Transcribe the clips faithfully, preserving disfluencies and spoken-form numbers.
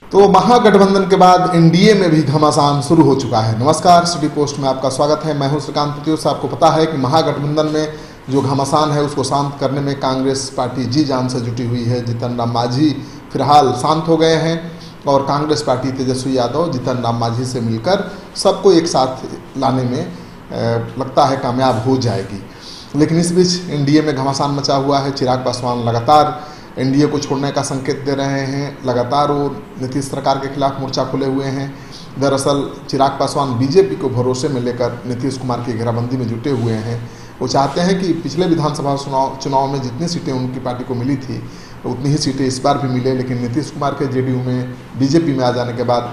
तो महागठबंधन के बाद एनडीए में भी घमासान शुरू हो चुका है। नमस्कार, सिटी पोस्ट में आपका स्वागत है। मैं हूं श्रीकांत प्रत्युष। आपको पता है कि महागठबंधन में जो घमासान है उसको शांत करने में कांग्रेस पार्टी जी जान से जुटी हुई है। जीतन राम मांझी फिलहाल शांत हो गए हैं और कांग्रेस पार्टी तेजस्वी यादव जीतन राम मांझी से मिलकर सबको एक साथ लाने में लगता है कामयाब हो जाएगी। लेकिन इस बीच एनडीए में घमासान मचा हुआ है। चिराग पासवान लगातार एनडीए को छोड़ने का संकेत दे रहे हैं। लगातार वो नीतीश सरकार के खिलाफ मोर्चा खोले हुए हैं। दरअसल चिराग पासवान बीजेपी को भरोसे में लेकर नीतीश कुमार की घेराबंदी में जुटे हुए हैं। वो चाहते हैं कि पिछले विधानसभा चुनाव चुनाव में जितनी सीटें उनकी पार्टी को मिली थी उतनी ही सीटें इस बार भी मिले। लेकिन नीतीश कुमार के जेडीयू में बीजेपी में आ जाने के बाद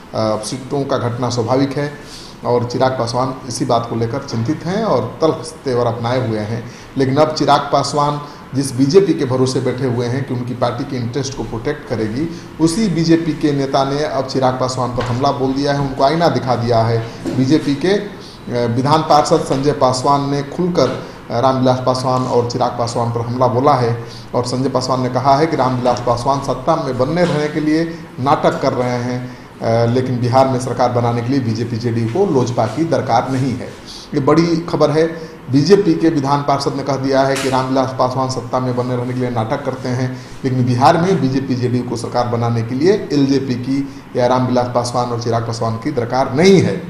सीटों का घटना स्वाभाविक है और चिराग पासवान इसी बात को लेकर चिंतित हैं और तल्ख तेवर अपनाए हुए हैं। लेकिन अब चिराग पासवान जिस बीजेपी के भरोसे बैठे हुए हैं कि उनकी पार्टी के इंटरेस्ट को प्रोटेक्ट करेगी, उसी बीजेपी के नेता ने अब चिराग पासवान पर हमला बोल दिया है, उनको आईना दिखा दिया है। बीजेपी के विधान पार्षद संजय पासवान ने खुलकर रामविलास पासवान और चिराग पासवान पर हमला बोला है और संजय पासवान ने कहा है कि रामविलास पासवान सत्ता में बनने रहने के लिए नाटक कर रहे हैं, लेकिन बिहार में सरकार बनाने के लिए बीजेपी जेडीयू को लोजपा की दरकार नहीं है। ये बड़ी खबर है। बीजेपी के विधान पार्षद ने कह दिया है कि रामविलास पासवान सत्ता में बने रहने के लिए नाटक करते हैं, लेकिन बिहार में बीजेपी जेडीयू को सरकार बनाने के लिए एलजेपी की या रामविलास पासवान और चिराग पासवान की दरकार नहीं है।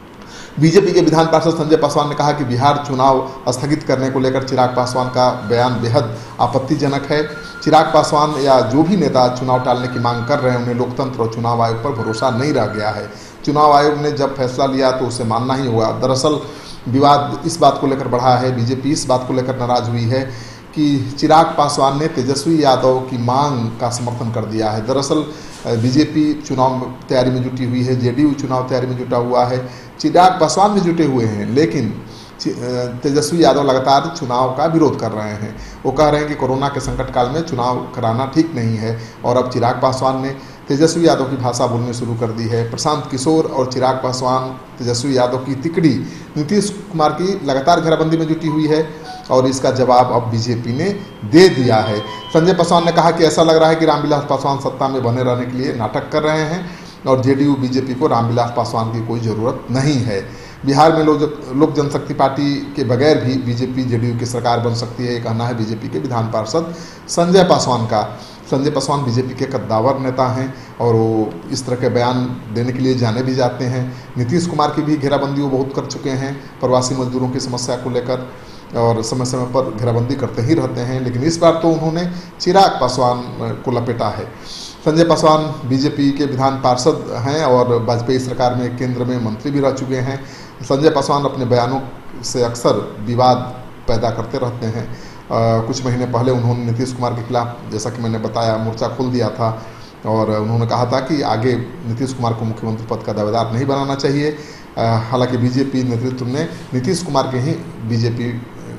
बीजेपी के विधान पार्षद संजय पासवान ने कहा कि बिहार चुनाव स्थगित करने को लेकर चिराग पासवान का बयान बेहद आपत्तिजनक है। चिराग पासवान या जो भी नेता चुनाव टालने की मांग कर रहे हैं उन्हें लोकतंत्र और चुनाव आयोग पर भरोसा नहीं रह गया है। चुनाव आयोग ने जब फैसला लिया तो उसे मानना ही होगा। दरअसल विवाद इस बात को लेकर बढ़ा है, बीजेपी इस बात को लेकर नाराज हुई है कि चिराग पासवान ने तेजस्वी यादव की मांग का समर्थन कर दिया है। दरअसल बीजेपी चुनाव तैयारी में जुटी हुई है, जेडीयू चुनाव तैयारी में जुटा हुआ है, चिराग पासवान भी जुटे हुए हैं, लेकिन तेजस्वी यादव लगातार चुनाव का विरोध कर रहे हैं। वो कह रहे हैं कि कोरोना के संकट काल में चुनाव कराना ठीक नहीं है और अब चिराग पासवान ने तेजस्वी यादव की भाषा बोलनी शुरू कर दी है। प्रशांत किशोर और चिराग पासवान तेजस्वी यादव की तिकड़ी नीतीश कुमार की लगातार घेराबंदी में जुटी हुई है और इसका जवाब अब बीजेपी ने दे दिया है। संजय पासवान ने कहा कि ऐसा लग रहा है कि रामविलास पासवान सत्ता में बने रहने के लिए नाटक कर रहे हैं और जेडीयू बीजेपी को रामविलास पासवान की कोई ज़रूरत नहीं है। बिहार में लोक लोक जनशक्ति पार्टी के बगैर भी बीजेपी जेडीयू की सरकार बन सकती है, ये कहना है बीजेपी के विधान पार्षद संजय पासवान का। संजय पासवान बीजेपी के कद्दावर नेता हैं और वो इस तरह के बयान देने के लिए जाने भी जाते हैं। नीतीश कुमार की भी घेराबंदी वो बहुत कर चुके हैं प्रवासी मजदूरों की समस्या को लेकर और समय समय पर घेराबंदी करते ही रहते हैं, लेकिन इस बार तो उन्होंने चिराग पासवान को लपेटा है। संजय पासवान बीजेपी के विधान पार्षद हैं और वाजपेयी सरकार में केंद्र में मंत्री भी रह चुके हैं। संजय पासवान अपने बयानों से अक्सर विवाद पैदा करते रहते हैं। आ, कुछ महीने पहले उन्होंने नीतीश कुमार के खिलाफ, जैसा कि मैंने बताया, मोर्चा खोल दिया था और उन्होंने कहा था कि आगे नीतीश कुमार को मुख्यमंत्री पद का दावेदार नहीं बनाना चाहिए। हालांकि बीजेपी नेतृत्व ने नीतीश कुमार के ही बीजेपी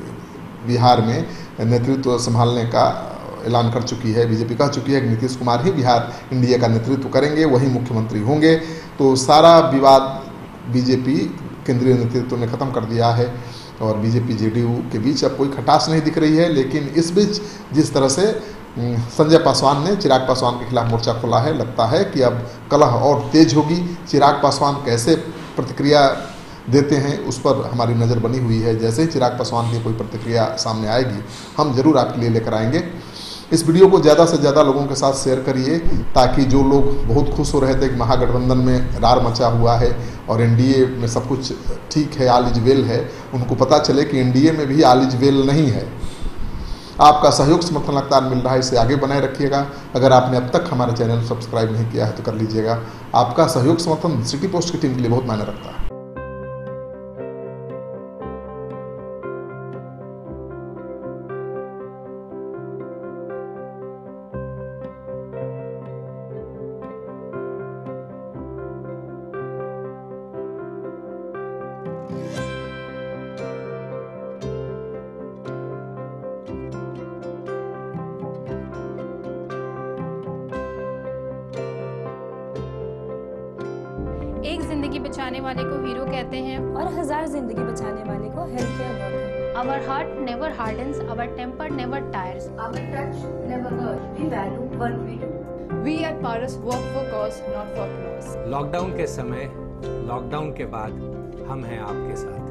बिहार में नेतृत्व संभालने का ऐलान कर चुकी है। बीजेपी कह चुकी है कि नीतीश कुमार ही बिहार एनडीए का नेतृत्व करेंगे, वही मुख्यमंत्री होंगे। तो सारा विवाद बीजेपी केंद्रीय नेतृत्व ने खत्म कर दिया है और बीजेपी जेडीयू के बीच अब कोई खटास नहीं दिख रही है। लेकिन इस बीच जिस तरह से संजय पासवान ने चिराग पासवान के खिलाफ मोर्चा खोला है, लगता है कि अब कलह और तेज होगी। चिराग पासवान कैसे प्रतिक्रिया देते हैं उस पर हमारी नज़र बनी हुई है। जैसे ही चिराग पासवान की कोई प्रतिक्रिया सामने आएगी हम जरूर आपके लिए लेकर आएंगे। इस वीडियो को ज़्यादा से ज़्यादा लोगों के साथ शेयर करिए ताकि जो लोग बहुत खुश हो रहे थे कि महागठबंधन में रार मचा हुआ है और एनडीए में सब कुछ ठीक है, आल इज वेल है, उनको पता चले कि एनडीए में भी आल इज वेल नहीं है। आपका सहयोग समर्थन लगातार मिल रहा है, इसे आगे बनाए रखिएगा। अगर आपने अब तक हमारे चैनल सब्सक्राइब नहीं किया है तो कर लीजिएगा। आपका सहयोग समर्थन सिटी पोस्ट की टीम के लिए बहुत मायने रखता है। एक जिंदगी बचाने वाले को हीरो कहते हैं और हजार जिंदगी बचाने वाले को health care worker. Our heart never hardens, our temper never tires. Our touch never hurts. We value what we do. We at Paras work for cause, not for applause. Lockdown के समय, लॉकडाउन के बाद हम हैं आपके साथ।